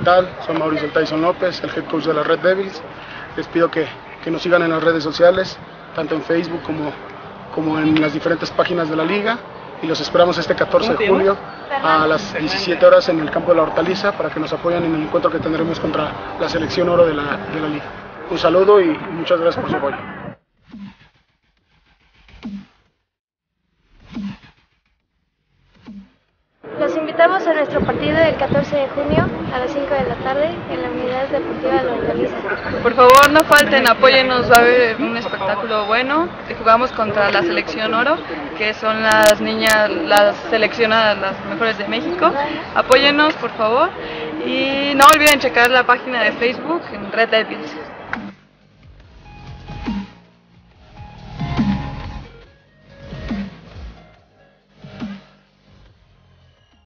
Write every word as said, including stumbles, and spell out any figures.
tal? Soy Mauricio Tyson López, el head coach de la Red Devils. Les pido que, que nos sigan en las redes sociales, tanto en Facebook como, como en las diferentes páginas de la liga. Y los esperamos este catorce de julio a las diecisiete horas en el campo de la Hortaliza para que nos apoyen en el encuentro que tendremos contra la selección oro de la, de la liga. Un saludo y muchas gracias por su apoyo. Los invitamos a nuestro partido del catorce de junio a las cinco de la tarde en la Unidad Deportiva de la Hortaliza. Por favor, no falten, apóyennos, va a haber un espectáculo bueno. Jugamos contra la selección oro, que son las niñas, las seleccionadas, las mejores de México. Apóyennos, por favor, y no olviden checar la página de Facebook en Red Devils.